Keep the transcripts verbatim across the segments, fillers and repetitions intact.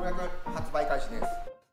うやく発売開始です。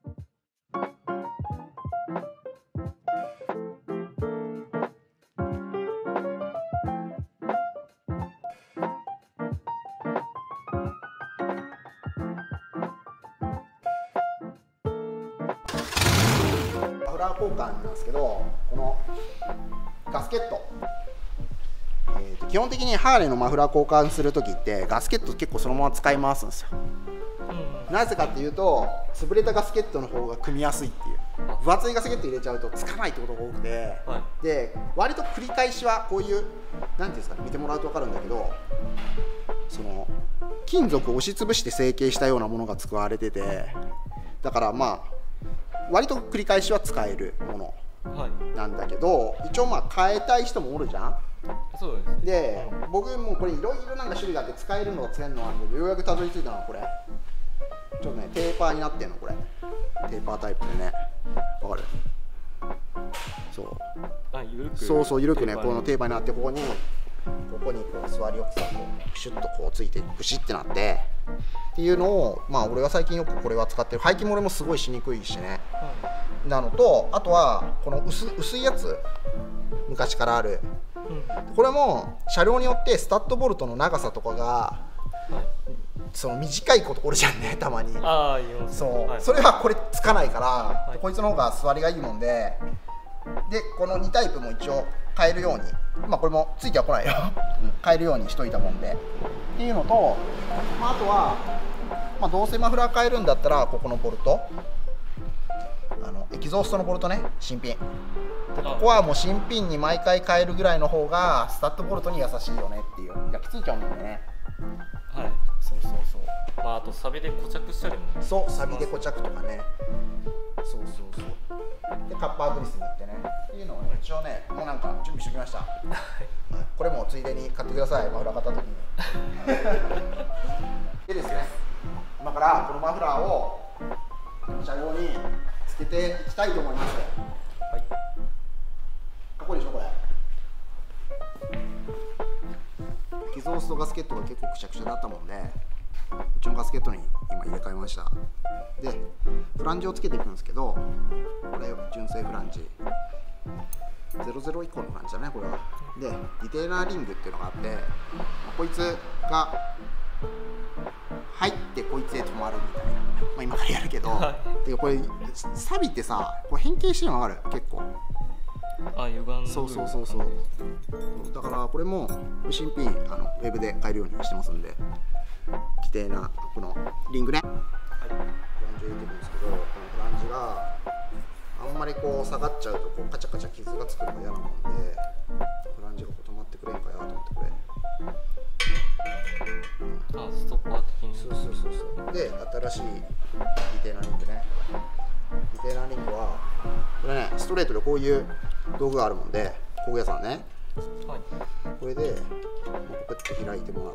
マフラー交換なんですけど、このガスケット、えー、と基本的にハーレーのマフラー交換するときってガスケット結構そのまま使い回すんですよ。うん、なぜかっていうと、潰れたガスケットの方が組みやすいっていう、分厚いガスケット入れちゃうとつかないってことが多くて、はい、で割と繰り返しはこういうなんていうんですかね、見てもらうと分かるんだけど、その金属を押しつぶして成形したようなものが使われてて、だからまあ割と繰り返しは使えるものなんだけど、一応まあ変えたい人もおるじゃん。 そうですね。 で、僕もこれいろいろなんか種類があって使えるのと使えるのがあるんで、ようやくたどり着いたのはこれちょっとね、テーパーになってんの、これテーパータイプでね、わかる？そうあ、ゆるくそうそう緩くね、このテーパーになって、ここにここにこう座りよくさ、こうプシュッとこうついてプシッてなってっていうのを、まあ俺は最近よくこれは使ってる。排気漏れもすごいしにくいしね、うん、なのと、あとはこの 薄, 薄いやつ、昔からある、うん、これも車両によってスタッドボルトの長さとかが、はい、その短いことおるじゃんね、たまに。 あー、言います。 そう、 はい、 それはこれつかないから、はい、こいつの方が座りがいいもんで、でこのにタイプも一応変えるように、まあこれもついてはこないよ変えるようにしといたもんでっていうのと、まあ、あとは、まあ、どうせマフラー変えるんだったら、ここのボルト、あのエキゾーストのボルトね、新品で、ここはもう新品に毎回変えるぐらいの方がスタッドボルトに優しいよねっていう、焼き付いちゃうんでね。 はい、そうそうそう。まああとサビで固着したりも、ね、 そう、サビで固着とかね、そうそうそう。でカッパーグリス塗ってねっていうのを、ね、一応ね、もうなんか準備しておきました。はい、これもついでに買ってください、マフラー買った時にでですね、今からこのマフラーを車両につけていきたいと思います。はい、かっこいいでしょこれ。エキゾーストガスケットが結構くしゃくしゃだったもんで、うちのガスケットに今入れ替えました。でフランジをつけていくんですけど、これ純正フランジゼロゼロ以降のフランジだね、これは。でディテーラーリングっていうのがあって、まあ、こいつが入ってこいつで止まるみたいな、まあ、今からやるけど、はい、でこれサビってさ、これ変形してるの分かる？結構あ、歪んでる。 そうそうそうそう。だからこれも新品あのウェブで買えるようにしてますんで、規定なこのリングね、はい、フランジを入れていくんですけど、このフランジがあんまりこう下がっちゃうとこうカチャカチャ傷がつくのが嫌なもんで、フランジがこう止まってくれんかやと思ってこれ、 うん、あ、ストッパー的に。 そうそうそうそう。で新しいリテーナーリングね、リテーナーリングはこれね、ストレートでこういう道具があるもんで、工具屋さんね、はい、これでポケット開いてもらって、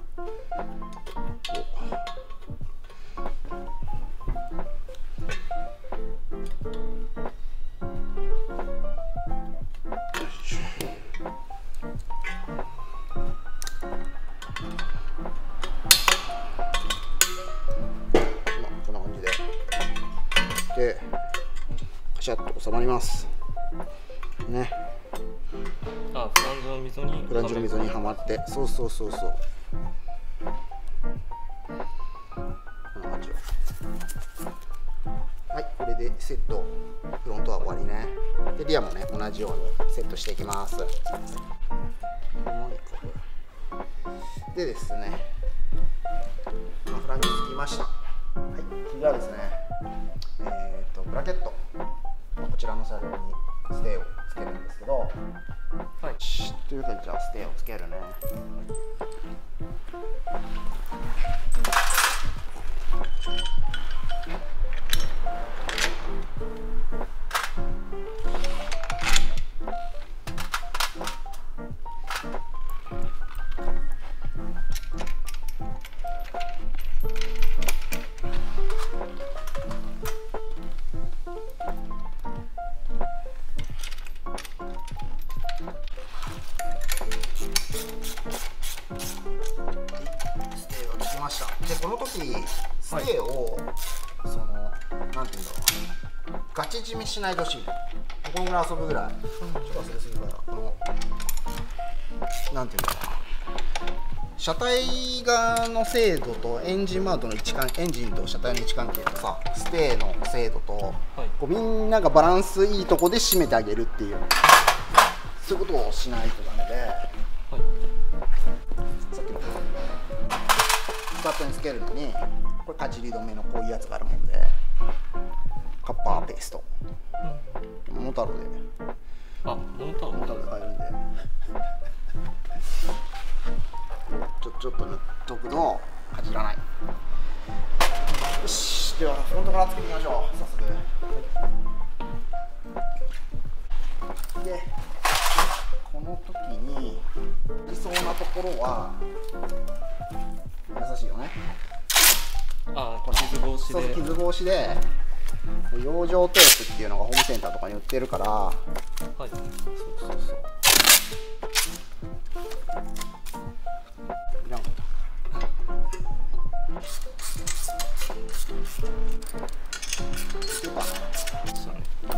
こんな感じででカシャッと収まりますね。 あ、フランジの溝にフランジの溝にはまって、そうそうそうそう、こんな感じよ。はい、これでセット、フロントは終わりね。でリアもね、同じようにセットしていきます。でですね、フランジつきました。はい、次はですね、えー、とブラケット、こちらの車両にステーをつけるんですけど、はい、というかじゃあステーをつけるね。ステーがつきました。でこの時ステーを、そのなんていうんだろう、ガチ締めしないでほしい。このぐらい遊ぶぐらい、ちょっと忘れすぎるから、このなんていうんだろうな、車体側の精度とエンジンマウントの位置関係、エンジンと車体の位置関係とさ、ステーの精度と、はい、こうみんながバランスいいとこで締めてあげるっていう、そういうことをしないとダメで、はい、さっきのスタッドにつけるのにこれかじり止めのこういうやつがあるもんで、カッパーペースト、うん、モノタロで、 あ、モノタロモノタロで買えるんでちょちょっと塗っとくとかじらない。よし、ではフロントからつけていきましょう。早速で、この時にいそうなところは優しいよね。 あ、この傷防止で、 そう、傷防止で養生テープっていうのがホームセンターとかに売ってるから、はい、そうそうそう、いらんことよかな、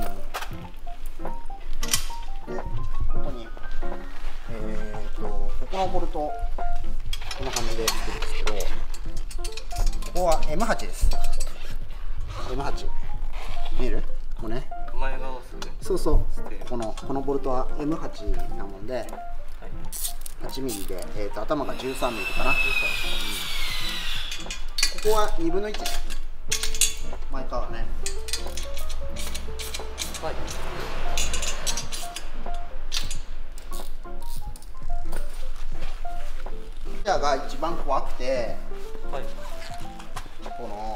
うん、で、ここにえーとここのボルトこんな感じでつけるんですけど、ここは エムはち です。 エムはち 見える？ここね、 前側ですね。 そうそう、このこのボルトは エムはち なもんで、はい、はちミリで、えーと頭がじゅうさんミリかな、うん、ここはにぶんのいちね、前側ね、はい、ギアが一番怖くて、はい、この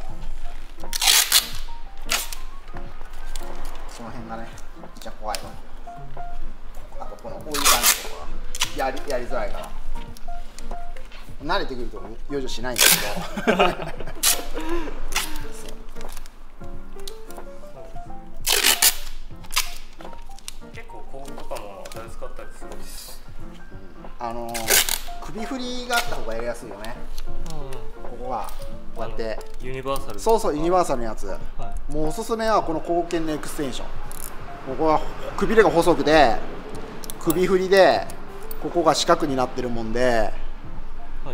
その辺がね、めっちゃ怖いわ。あとこのこういう感じとかやりやりづらいから、慣れてくると養生しないんだけど結構工具とかも出やすかったりするんですか？ うん、あのー首振りがあった方がやりやすいよね、うん、ここがこうやってユニバーサル、 そうそう、ユニバーサルのやつ、はい、もうおすすめはこの後見のエクステンション。ここはくびれが細くて首振りでここが四角になってるもんで、はい、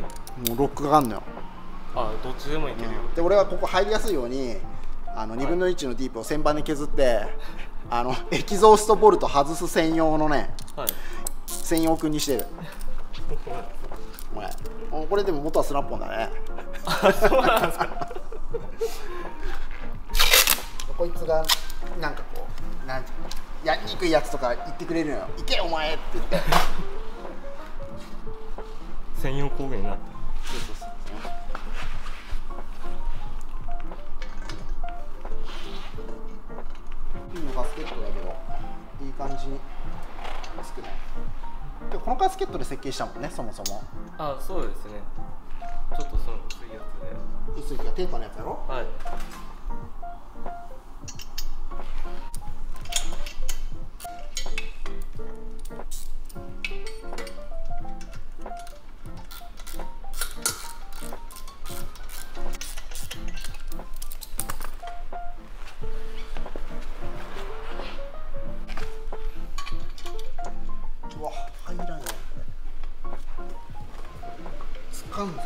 もうロックがあるのよ。 あ、どっちでもいけるよ、 うん、で俺はここ入りやすいようにあのにぶんのいちのディープを旋盤で削って、はい、あのエキゾーストボルト外す専用のね、はい、専用くんにしてるお前、これでも元はスナッポンだねあ、そうなんですかこいつがなんかこう、なんていうの、やりにくいやつとか言ってくれるのよ。行けお前って言って専用工具になってる。 そうそうそう、ピンのガスケットだけどいい感じにつくね。でこのガスケットで設計したもんね、そもそも。 あ、そうですね。ちょっとその薄いやつで。 薄いっていうかテーパーのやつやろ。はい。うわ、入らないこれ。つかんぞ。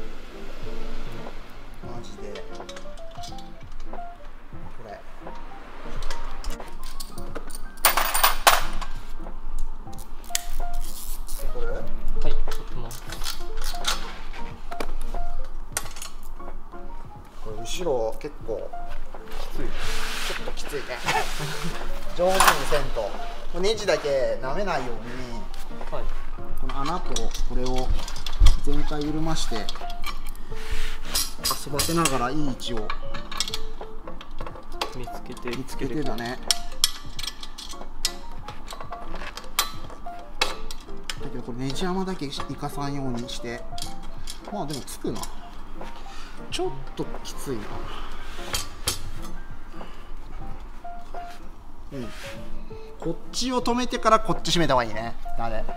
マジで。これ。これ？はい、 取ってます。 これ後ろ結構きつい。 ちょっときついね。上手にせんと。ネジだけ舐めないように、はい、この穴とこれを全体緩まして遊ばせながらいい位置を見つけて見つけてだね。だけどこれネジ穴だけ生かさんようにして、まあでもつくな。ちょっときついな。うん、こっちを止めてからこっち閉めた方がいいね。あれ、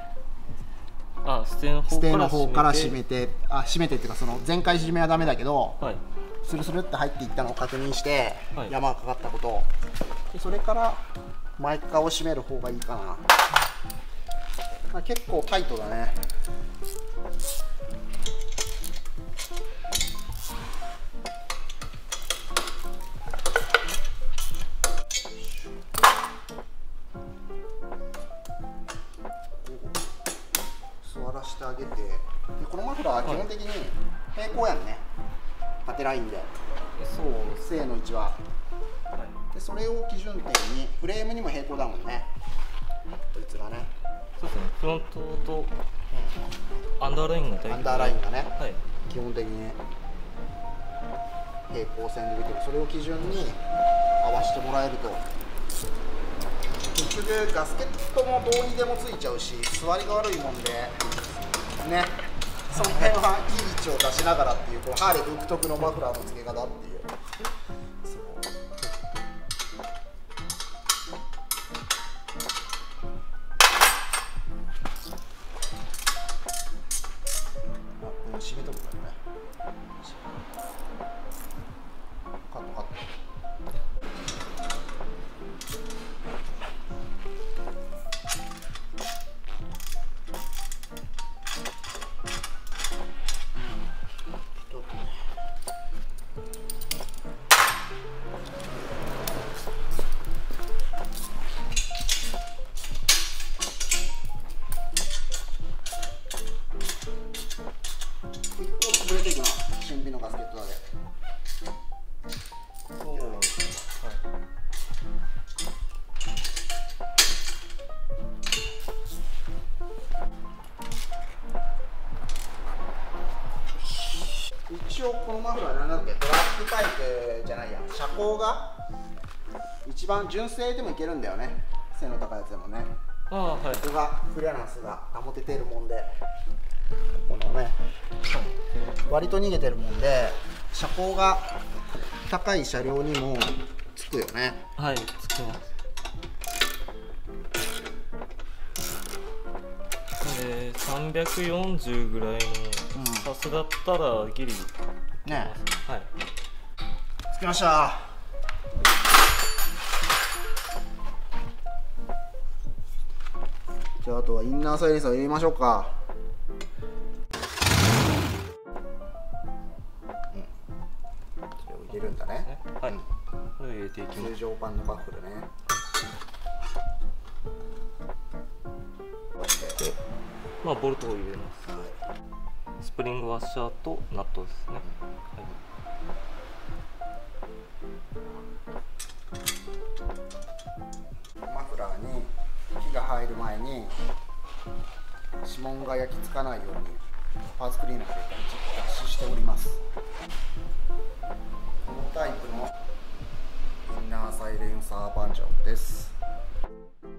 あ、ステの方からステの方から閉めて、あ、閉めてっていうかその全開閉めはダメだけど、はい、 スルスルって入っていったのを確認して、 はい、 山がかかったことで、それからマイカを締める方がいいかな。まあ、結構タイトだね。座らせてあげて、でこのマフラーは基本的に平行やんね、縦ラインで。そう正の位置は、はい、でそれを基準点にフレームにも平行だもんね、こいつがね。 そうですね、フロントとアンダーラインが大体、 アンダーラインがね、はい、基本的に平行線で出てる。それを基準に合わせてもらえると、結局ガスケットもどうにでもついちゃうし、座りが悪いもんでね、その辺はいい位置を出しながらっていう、このハーレー独特のマフラーの付け方っていう。締めとくからね。カットカット。潰れていくな、新品のガスケットだけ。そう、はい、一応このマフラーなんだっけ、トラックパイプじゃないや、車高が一番純正でもいけるんだよね、背の高いやつでもね。 ああ、はい、 ここがクリアランスが保ててるもんで、このね、割と逃げてるもんで、車高が高い車両にもつくよね。 はい、つきます。でさんびゃくよんじゅうぐらいのサスだったらギリね。 はい、 つきました。じゃああとはインナーサイレンサーを入れましょうか。うん、それを入れるんだね。 はい、うん、これを入れていきます。 通常版のバッフルね。 で、まあボルトを入れます。はい、スプリングワッシャーとナットですね。はい、 マフラーに火が入る前に指紋が焼き付かないようにパーツクリーナーで脱脂しております。このタイプのインナーサイレンサーバージョンです。